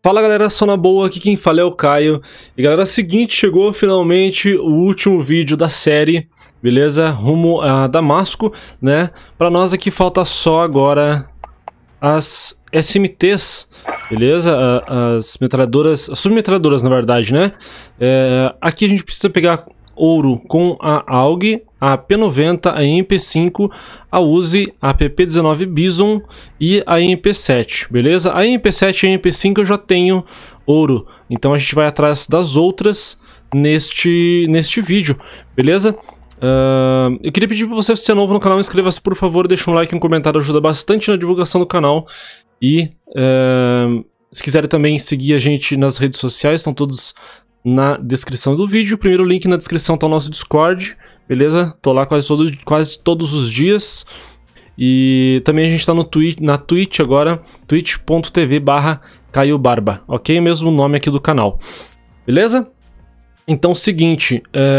Fala galera, sou na boa, aqui quem fala é o Caio. E galera, seguinte, chegou finalmente o último vídeo da série, beleza? Rumo a Damasco, né? Pra nós aqui falta só agora as SMTs, beleza? As metralhadoras, as submetralhadoras na verdade, né? Aqui a gente precisa pegar ouro com a AUG, a P90, a MP5, a Uzi, a PP19 Bison e a MP7, beleza? A MP7 e a MP5 eu já tenho ouro, então a gente vai atrás das outras neste vídeo, beleza? Eu queria pedir para você, se é novo no canal, inscreva-se por favor, deixa um like e um comentário, ajuda bastante na divulgação do canal. E se quiserem também seguir a gente nas redes sociais, estão todos na descrição do vídeo. O primeiro link na descrição tá o nosso Discord, beleza? Tô lá quase todos os dias. E também a gente tá no na Twitch agora, twitch.tv/CaioBarba, ok? Mesmo nome aqui do canal, beleza? Então, seguinte,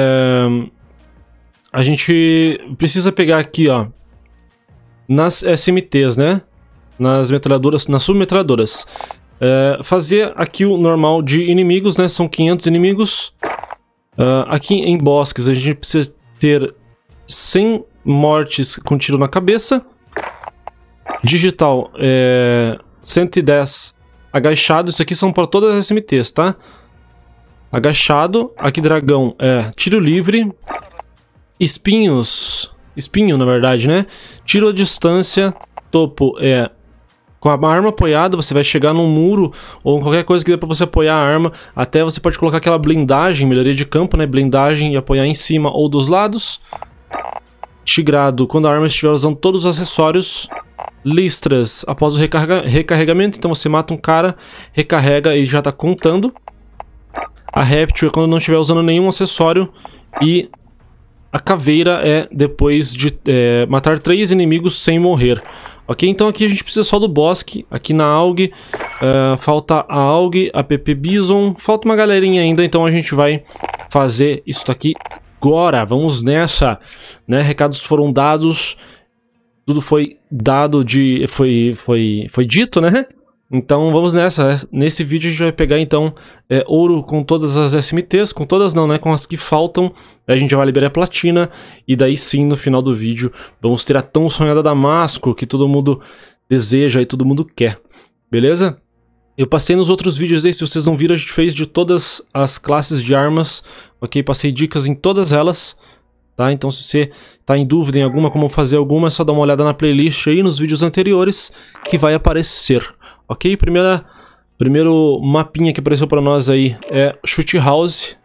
a gente precisa pegar aqui, ó, nas SMTs, né? Nas metralhadoras, nas submetralhadoras. Fazer aqui o normal de inimigos, né? São 500 inimigos. Aqui em bosques a gente precisa ter 100 mortes com tiro na cabeça. Digital 110 agachado. Isso aqui são para todas as SMTs, tá? Agachado. Aqui dragão tiro livre. Espinhos. Espinho na verdade, né? Tiro à distância. Topo com a arma apoiada, você vai chegar num muro ou em qualquer coisa que dê pra você apoiar a arma. Até você pode colocar aquela blindagem, melhoria de campo, né? Blindagem e apoiar em cima ou dos lados. Tigrado, quando a arma estiver usando todos os acessórios. Listras, após o recarregamento. Então você mata um cara, recarrega e já tá contando. A réptil é quando não estiver usando nenhum acessório. E a caveira é depois de matar 3 inimigos sem morrer. Ok, então aqui a gente precisa só do bosque. Aqui na AUG, falta a AUG, a PP Bison, falta uma galerinha ainda, então a gente vai fazer isso aqui agora. Vamos nessa, né? Recados foram dados, tudo foi dado foi dito, né? Então vamos nessa. Nesse vídeo a gente vai pegar então ouro com todas as SMTs, com todas não, né? Com as que faltam, a gente já vai liberar a platina e daí sim no final do vídeo vamos ter a tão sonhada Damasco que todo mundo deseja e todo mundo quer, beleza? Eu passei nos outros vídeos aí, se vocês não viram, a gente fez de todas as classes de armas, ok? Passei dicas em todas elas, tá? Então se você tá em dúvida em alguma, como fazer alguma, é só dar uma olhada na playlist aí nos vídeos anteriores que vai aparecer. Ok, primeiro mapinha que apareceu pra nós aí é Shoot House.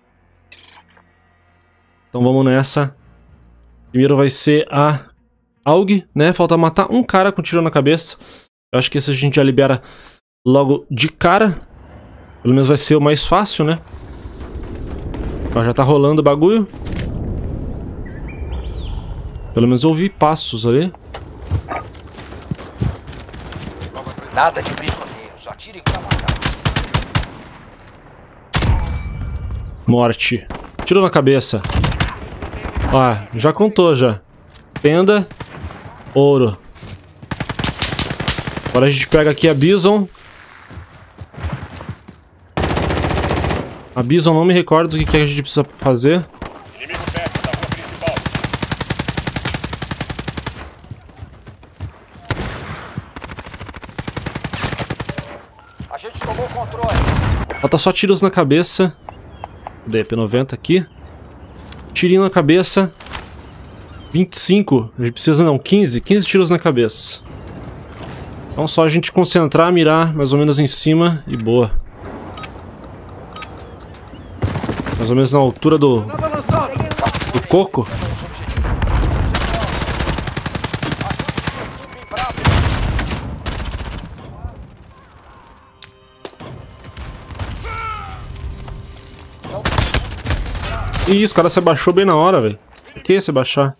Então vamos nessa. Primeiro vai ser a AUG, né? Falta matar um cara com tiro na cabeça. Eu acho que esse a gente já libera logo de cara. Pelo menos vai ser o mais fácil, né? Ó, já tá rolando o bagulho. Pelo menos eu ouvi passos ali. Nada de prisioneiro, só tire pra matar. Morte. Tiro na cabeça. Ó, já contou já. Tenda. Ouro. Agora a gente pega aqui a Bison. A Bison não me recordo o que a gente precisa fazer. Inimigo perto da rua principal. A gente tomou o controle. Falta só tiros na cabeça. Cadê? P90 aqui. Tirinho na cabeça. 25. A gente precisa não, 15 tiros na cabeça. Então só a gente concentrar, mirar mais ou menos em cima e boa. Mais ou menos na altura do coco. Ih, os caras se abaixou bem na hora, velho. O que é se abaixar?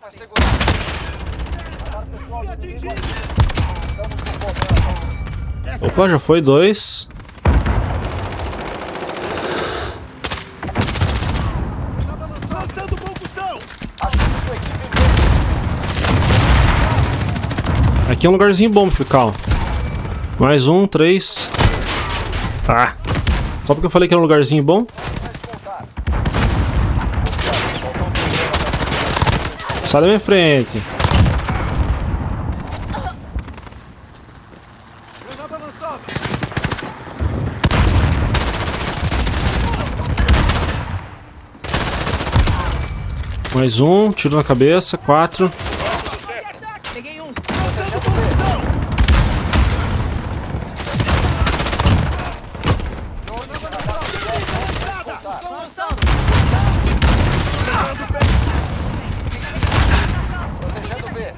Opa, já foi 2. Aqui é um lugarzinho bom pra ficar, ó. Mais um, 3. Ah! Só porque eu falei que era um lugarzinho bom? Sai da minha frente. Mais um, tiro na cabeça, 4. Peguei um. Protegendo B.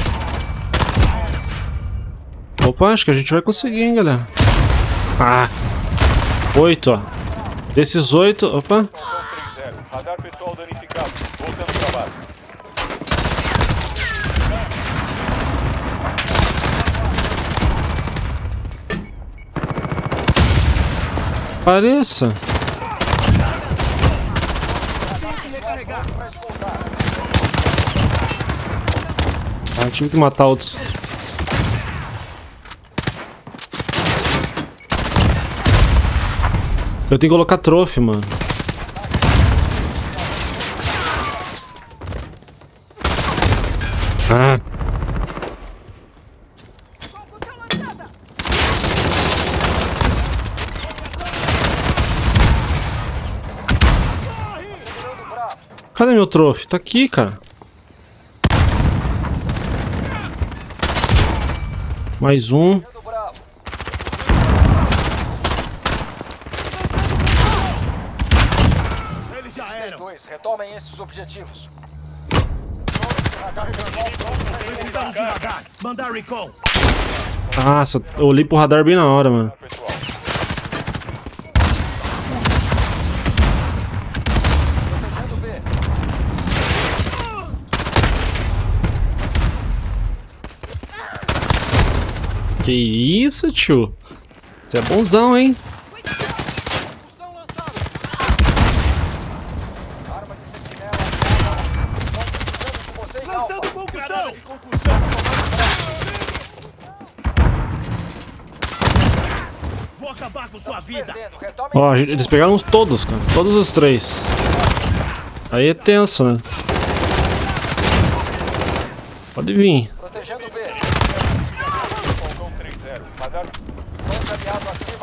Opa, acho que a gente vai conseguir, hein, galera. Ah! 8, ó. Desses 8, opa. 30. Radar pessoal danificado. Voltando pra base. Pareça. Ah, tive que matar outros. Eu tenho que colocar trophy, mano. Ah. Cadê meu trophy? Tá aqui, cara. Mais um. Do Bravo. Eles já eram. 2, retomem esses objetivos. Precisamos de radar. Mandar recon. Nossa, eu olhei pro radar bem na hora, mano. Pessoal. Protegendo B. Que isso, tio? Você é bonzão, hein? Arma de sentinela. Estamos precisando de você em Alfa. Lançando concussão. Vou acabar com sua vida. Perdendo. Retomem. Ó, eles pegaram todos, cara. Todos os 3. Aí é tenso, né? Pode vir. Protegendo B. Falcão 3-0. Radar. Fronte aliado acima.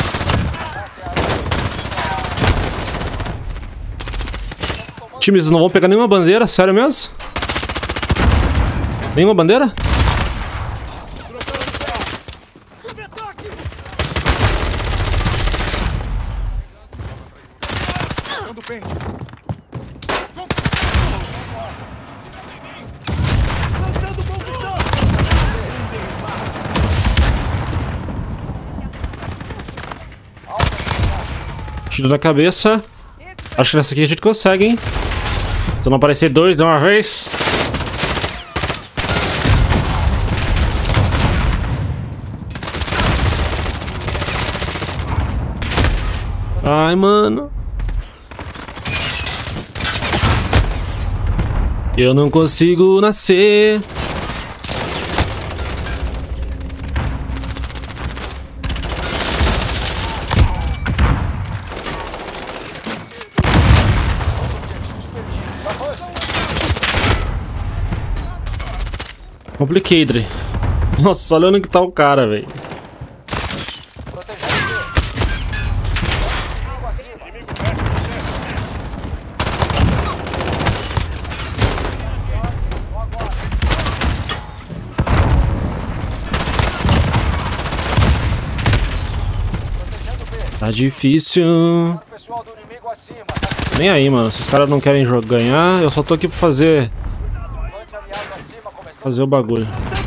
Time, eles não vão pegar nenhuma bandeira? Sério mesmo? Nenhuma bandeira? Lançando concussão. Tiro na cabeça. Acho que nessa aqui a gente consegue, hein? Se não aparecer 2 de uma vez. Ai, mano. Eu não consigo nascer. Complicated. Nossa, olha onde que tá o cara, velho. Protegendo B. Algo acima. Inimigo perto. Protegendo B. Tá difícil. Pessoal do inimigo acima. Nem aí, mano. Se os caras não querem ganhar, eu só tô aqui pra fazer Fronte aliado acima. Começando. o bagulho.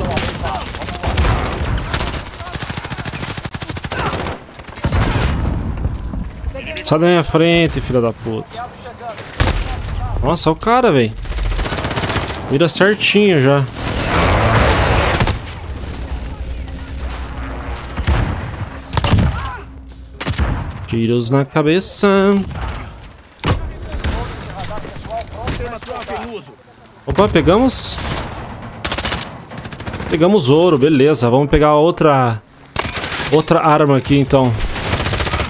Sai da minha frente, filha da puta. Aliado chegando. Nossa, olha o cara, velho. Mira certinho já. Tiros na cabeça. Sistema troca em uso. Opa, pegamos. Pegamos ouro, beleza. Vamos pegar outra arma aqui, então.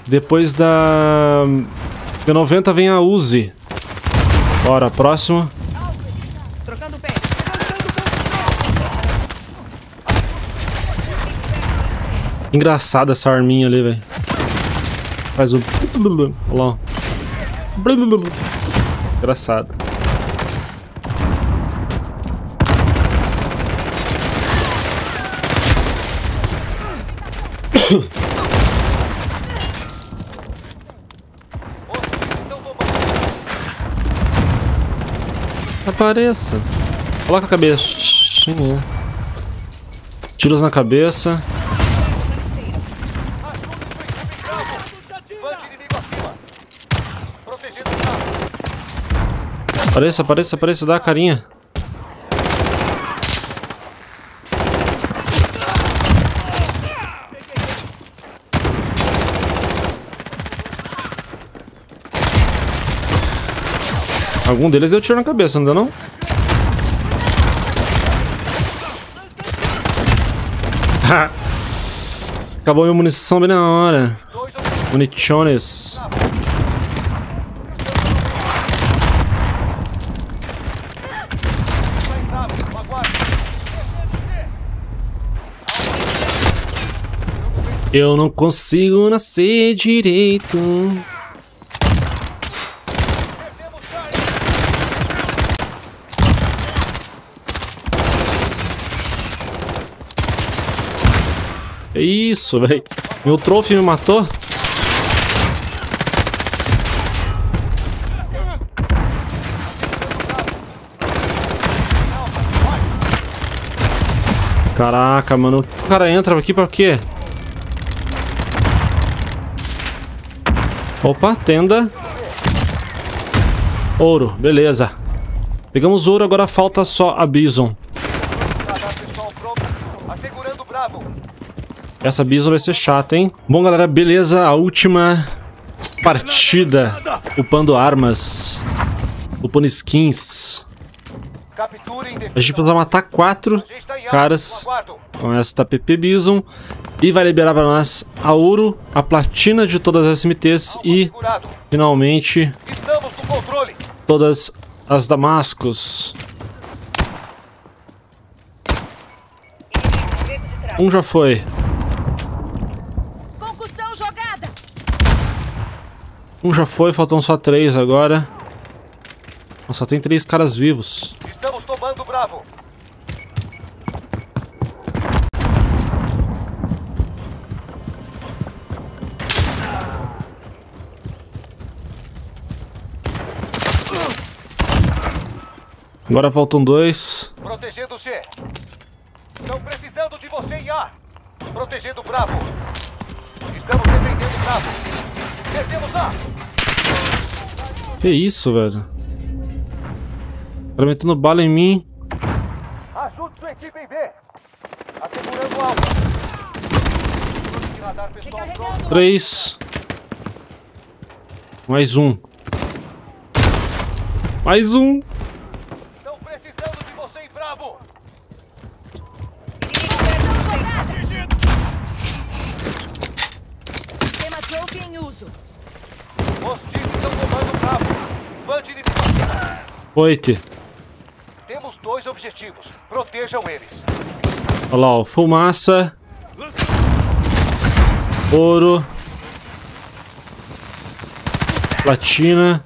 Depois da P90 vem a Uzi. Bora, próximo. Trocando pé. Engraçada essa arminha ali, velho. Faz o... Olha lá. Engraçado. Apareça. Coloca a cabeça. Tiros na cabeça. Apareça, apareça, apareça, dá a carinha. Algum deles deu tiro na cabeça, não deu não? Acabou minha munição bem na hora. Munichones. Eu não consigo nascer direito. É isso, velho. Meu trophy me matou. Caraca, mano. O cara entra aqui pra quê? Opa, tenda. Ouro, beleza. Pegamos ouro, agora falta só a Bison. Essa Bison vai ser chata, hein? Bom, galera, beleza. A última partida upando armas. Upando skins. A gente precisa matar 4 caras com esta PP Bison. E vai liberar para nós a ouro, a platina de todas as SMTs e, finalmente, todas as Damascos. Um já foi. Concussão jogada. Um já foi, faltam só 3 agora. Só tem 3 caras vivos. Estamos tomando Bravo. Agora faltam 2. Protegendo C. Estão precisando de você em A. Protegendo Bravo. Estamos defendendo Bravo. Perdemos A. Que isso, velho? Tá metendo bala em mim. Ajude sua equipe em B. Assegurando o alvo. Radar pessoal pronto. 3. Mais um. Mais um. Estão precisando de você em Bravo. Sistema Trophy em uso. Hostis estão tomando Bravo. Vante inimigo acima. 8. Temos 2 objetivos. Protejam eles. Olha lá, ó. Fumaça. Ouro. Platina.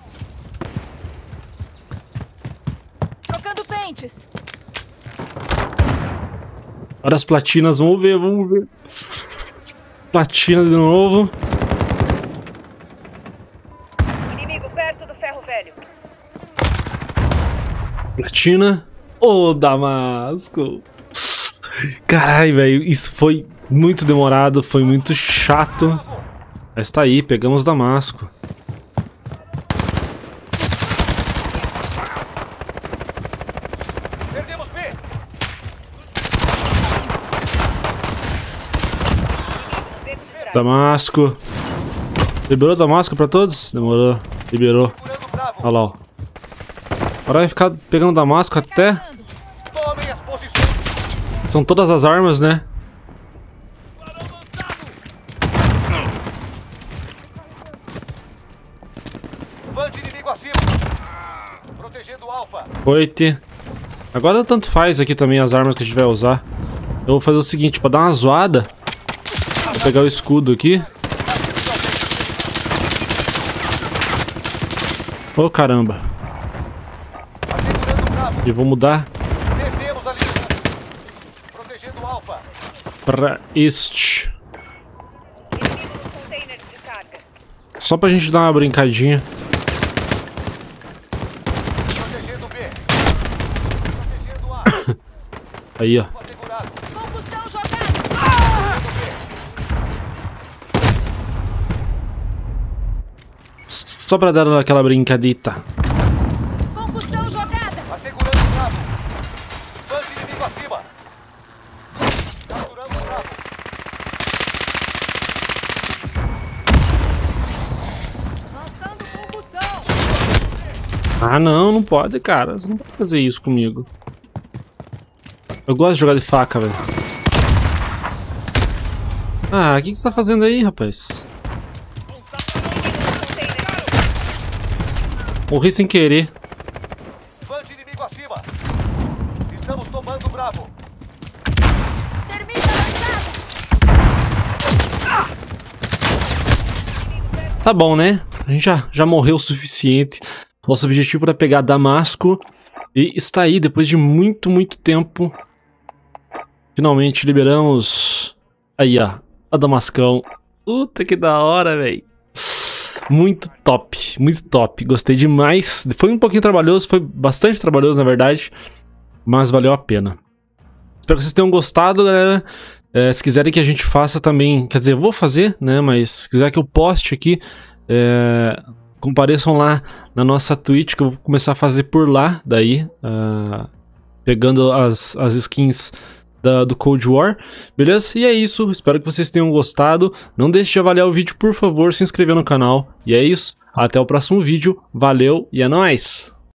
Trocando pentes. Olha as platinas, vamos ver, vamos ver. Platina de novo. Inimigo perto do ferro velho. Platina. Ô, Damasco. Caralho, velho. Isso foi muito demorado. Foi muito chato. Mas tá aí, pegamos Damasco. Perdemos B. Damasco. Liberou Damasco pra todos? Demorou. Liberou. Segurando Bravo. Olha lá, ó. Agora vai ficar pegando Damasco até... Tomem as posições. São todas as armas, né? Protegendo o Alfa. Coite. Agora tanto faz aqui também as armas que a gente vai usar. Eu vou fazer o seguinte, pra dar uma zoada. Vou pegar o escudo aqui. Ô, caramba. Assegurando o Bravo. E vou mudar Perdemos a linha. Protegendo o Alfa. pra este. Inimigo nos containers de carga. Só pra gente dar uma brincadinha. Protegendo o B. Protegendo o A. Aí, ó. Assegurado. Combustão jogada. Só pra dar aquela brincadita. Combustão jogada. Assegurando o Bravo. Bando inimigo acima. Capturando o Bravo. Lançando combustão. Ah, não pode, cara. Você não pode fazer isso comigo. Eu gosto de jogar de faca, velho. Ah, o que você tá fazendo aí, rapaz? Morri sem querer. Bando inimigo acima. Estamos tomando o Bravo. Termina a lançada. Tá bom, né? A gente já morreu o suficiente. Nosso objetivo era pegar Damasco. E está aí, depois de muito tempo. Finalmente liberamos. Aí, ó. A Damascão. Puta que da hora, velho. Muito top, muito top. Gostei demais. Foi um pouquinho trabalhoso, foi bastante trabalhoso, na verdade. Mas valeu a pena. Espero que vocês tenham gostado, galera. Se quiserem que a gente faça também... Quer dizer, eu vou fazer, né? Mas se quiser que eu poste aqui... compareçam lá na nossa Twitch, que eu vou começar a fazer por lá, daí, pegando as skins do Cold War, beleza? E é isso, espero que vocês tenham gostado, não deixe de avaliar o vídeo, por favor, se inscrever no canal, e é isso, até o próximo vídeo, valeu e é nóis!